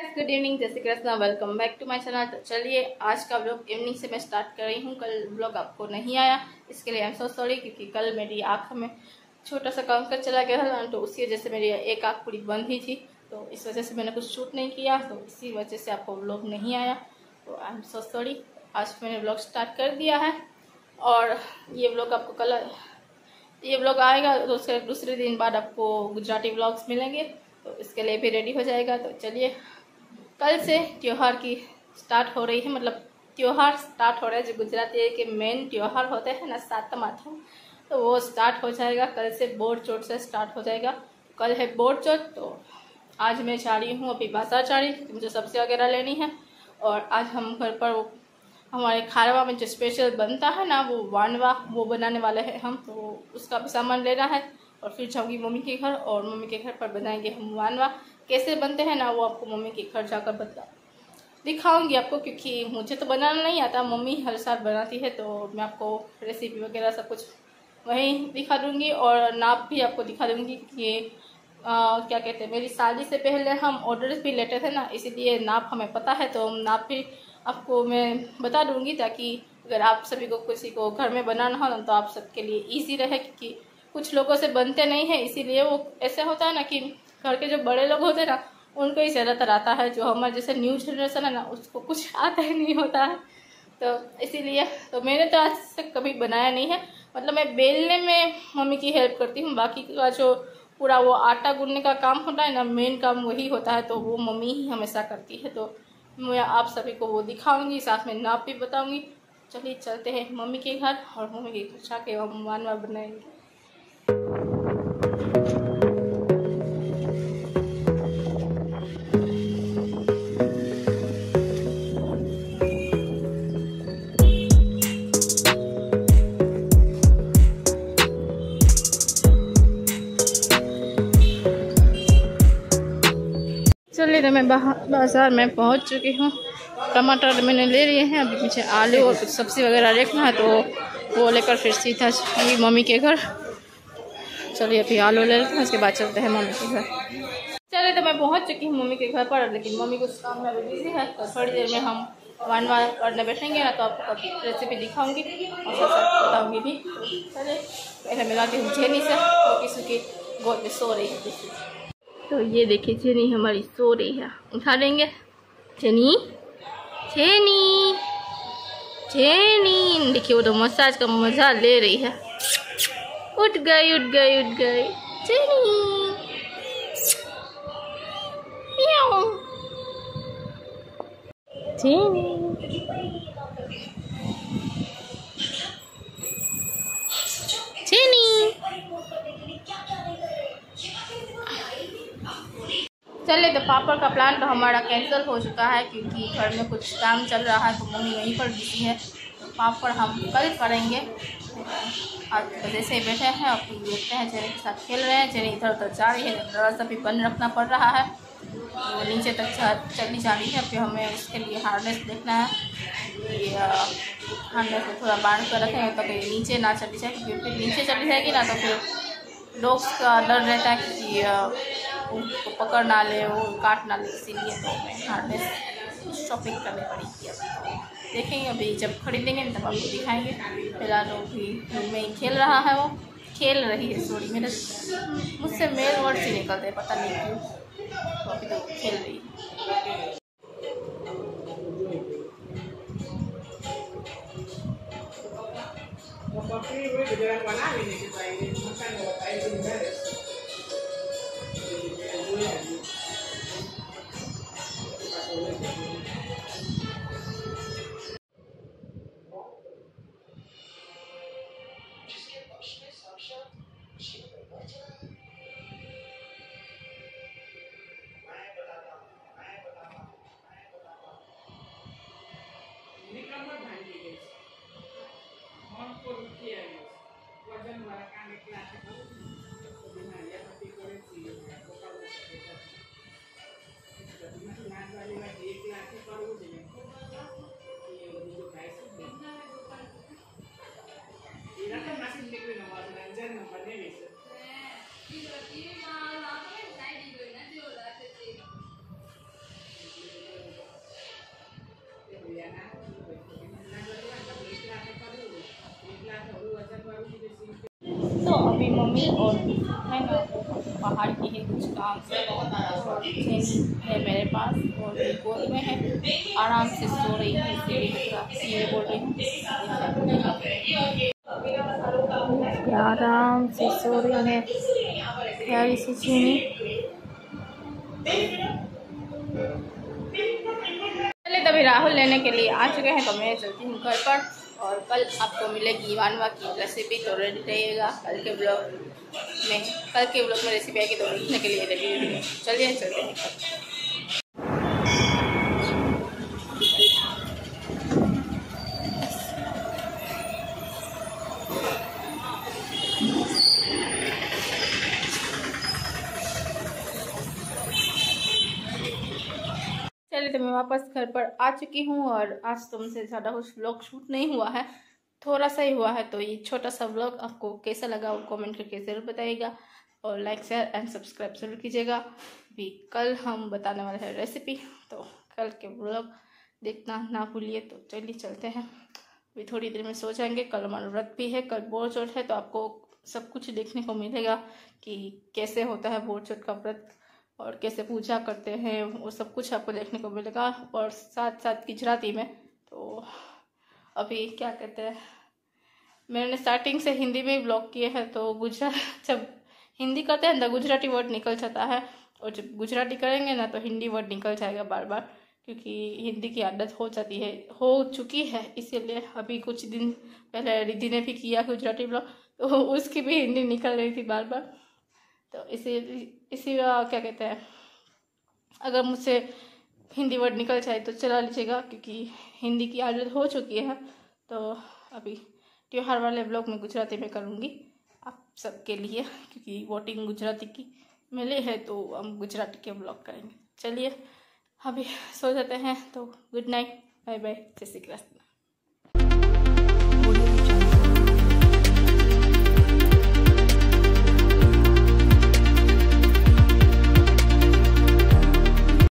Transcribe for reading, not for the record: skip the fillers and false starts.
Good evening, जय Shri Krishna. Welcome back to my channel. तो चलिए आज का व्लॉग इवनिंग से मैं स्टार्ट कर रही हूँ। कल व्लॉग आपको नहीं आया, इसके लिए आई एम सो सॉरी, क्योंकि कल मेरी आँख में छोटा सा कंकर चला गया था, तो उसी वजह से मेरी एक आँख पूरी बंद ही थी, तो इस वजह से मैंने कुछ शूट नहीं किया, तो इसी वजह से आपको व्लॉग नहीं आया। तो आई एम सो सॉरी। आज मैंने व्लॉग स्टार्ट कर दिया है और ये व्लॉग आपको कल ये व्लॉग आएगा तो उसके दूसरे दिन बाद आपको गुजराती व्लॉग्स मिलेंगे, तो इसके लिए भी रेडी हो जाएगा। तो चलिए, कल से त्योहार की स्टार्ट हो रही है, मतलब त्योहार स्टार्ट हो रहा है। जो गुजराती के मेन त्योहार होते हैं ना, सातम आठम, तो वो स्टार्ट हो जाएगा कल से। बोर चौथ से स्टार्ट हो जाएगा। कल है बोर चौथ, तो आज मैं जा रही हूँ अभी बाजार जा रही हूँ, मुझे सब्जी वगैरह लेनी है। और आज हम घर पर हमारे खारवा में जो स्पेशल बनता है ना, वो वानवा, वो बनाने वाले हैं हम, तो उसका भी सामान लेना है। और फिर जाऊँगी मम्मी के घर, और मम्मी के घर पर बनाएंगे हम वानवा। कैसे बनते हैं ना, वो आपको मम्मी के घर जाकर दिखाऊंगी आपको, क्योंकि मुझे तो बनाना नहीं आता, मम्मी हर साल बनाती है, तो मैं आपको रेसिपी वगैरह सब कुछ वहीं दिखा दूंगी। और नाप भी आपको दिखा दूंगी कि क्या कहते हैं, मेरी शादी से पहले हम ऑर्डर्स भी लेते थे ना, इसीलिए नाप हमें पता है, तो नाप भी आपको मैं बता दूंगी, ताकि अगर आप सभी को किसी को घर में बनाना हो ना, तो आप सबके लिए ईजी रहे। क्योंकि कुछ लोगों से बनते नहीं हैं, इसीलिए वो ऐसे होता है ना कि घर के जो बड़े लोग होते हैं ना, उनको ही ज़्यादातर आता है। जो हमारे जैसे न्यू जनरेशन है ना, उसको कुछ आता ही नहीं होता है, तो इसीलिए तो मैंने तो आज तक कभी बनाया नहीं है। मतलब मैं बेलने में मम्मी की हेल्प करती हूँ, बाकी का जो पूरा वो आटा गूंदने का काम होता है ना, मेन काम वही होता है, तो वो मम्मी ही हमेशा करती है। तो मैं आप सभी को वो दिखाऊंगी, साथ में नाप भी बताऊंगी। चलिए चलते हैं मम्मी के घर, और मम्मी के घर जाके हम वानवा बनाएंगे। चलिए, तो मैं बाजार में पहुंच चुकी हूँ। टमाटर मैंने ले लिए हैं, अभी मुझे आलू और कुछ सब्ज़ी वगैरह देखना है, तो वो लेकर फिर सीधा मम्मी के घर। चलिए अभी आलू ले लेते हैं, उसके बाद चलते हैं मम्मी के घर। चलिए, तो मैं पहुंच चुकी हूँ मम्मी के घर पर, लेकिन मम्मी कुछ काम में अभी बिजी है, तो थोड़ी देर में हम वानवा करने बैठेंगे ना, तो आपको रेसिपी दिखाऊंगी और सब बताऊँगी भी। चलिए पहले मिलाती हूँ जेनी से, वो किसी की गोद में सो रही है। तो ये देखिए, जेनी हमारी सो रही है, उठा देंगे। जेनी, जेनी, जेनी, देखिए वो तो मसाज का मजा ले रही है। उठ गई, उठ गई, उठ गई जेनी। Jenny, jenny. चलिए, तो पापड़ का प्लान तो हमारा कैंसिल हो चुका है, क्योंकि घर में कुछ काम चल रहा है, तो मम्मी वहीं पर बिजी है। तो पापड़ हम कल करेंगे। आज वजह से बैठे हैं और फिर देखते हैं, जेनी के साथ खेल रहे हैं। जेनी इधर उधर जा रही है, थोड़ा सा भी बंद रखना पड़ रहा है, वो नीचे तक चली जा रही है। फिर हमें उसके लिए हार्नेस देखना है, ये हार्नेस को थोड़ा बांध कर रखेंगे तो फिर नीचे ना चली जाए, क्योंकि फिर नीचे चली जाएगी ना, तो फिर डॉग्स का डर रहता है कि उनको पकड़ ना ले, वो काट ना ले, इसीलिए तो हमें हार्नेस शॉपिंग करनी पड़ेगी। अब देखेंगे, अभी जब खरीदेंगे तब आपको दिखाएंगे। फिलहाल तो भी रूम में ही खेल रहा है, वो खेल रही है, सॉरी, मेरे मुझसे मेल वर्ड से निकलते हैं, पता नहीं क्यों, तो अभी तो खेल रही है। तो अभी मम्मी और है ना बाहर की है कुछ काम से, और है मेरे पास और गोद में है, आराम से सो रही है, इसीलिए बोल रही हूँ आराम से सो रही है प्यारी सी चीनी। चलिए तभी राहुल लेने के लिए आ चुके हैं, तो मैं चलती हूँ घर पर, और कल आपको मिलेगी वानवा की रेसिपी, तो रेडी रहिएगा कल के ब्लॉग में रेसिपी आएगी तो देखने के लिए रेडी रहिएगा। चलिए चलते हैं। चलिए तो मैं वापस घर पर आ चुकी हूँ, और आज तुमसे ज़्यादा कुछ व्लॉग शूट नहीं हुआ है, थोड़ा सा ही हुआ है। तो ये छोटा सा व्लॉग आपको कैसा लगा वो कमेंट करके ज़रूर बताइएगा, और लाइक शेयर एंड सब्सक्राइब जरूर कीजिएगा। भी कल हम बताने वाले हैं रेसिपी, तो कल के व्लॉग देखना ना भूलिए। तो चलिए चलते हैं, अभी थोड़ी देर में सो जाएंगे। कल हमारा व्रत भी है, कल बोर चौथ है, तो आपको सब कुछ देखने को मिलेगा कि कैसे होता है बोर चौथ का व्रत और कैसे पूजा करते हैं, वो सब कुछ आपको देखने को मिलेगा। और साथ साथ गुजराती में, तो अभी क्या कहते हैं, मैंने स्टार्टिंग से हिंदी में ही ब्लॉग किए हैं, तो जब हिंदी करते हैं तो गुजराती वर्ड निकल जाता है, और जब गुजराती करेंगे ना तो हिंदी वर्ड निकल जाएगा बार बार, क्योंकि हिंदी की आदत हो चुकी है। इसीलिए अभी कुछ दिन पहले रिद्धि ने भी किया गुजराती ब्लॉग, तो उसकी भी हिंदी निकल रही थी बार बार। तो इसी क्या कहते हैं, अगर मुझसे हिंदी वर्ड निकल जाए तो चला लीजिएगा, क्योंकि हिंदी की आदत हो चुकी है। तो अभी त्योहार वाले ब्लॉग में गुजराती में करूँगी आप सबके लिए, क्योंकि वोटिंग गुजराती की मिली है, तो हम गुजराती के ब्लॉग करेंगे। चलिए अभी सो जाते हैं, तो गुड नाइट, बाय बाय, जय श्री कृष्ण।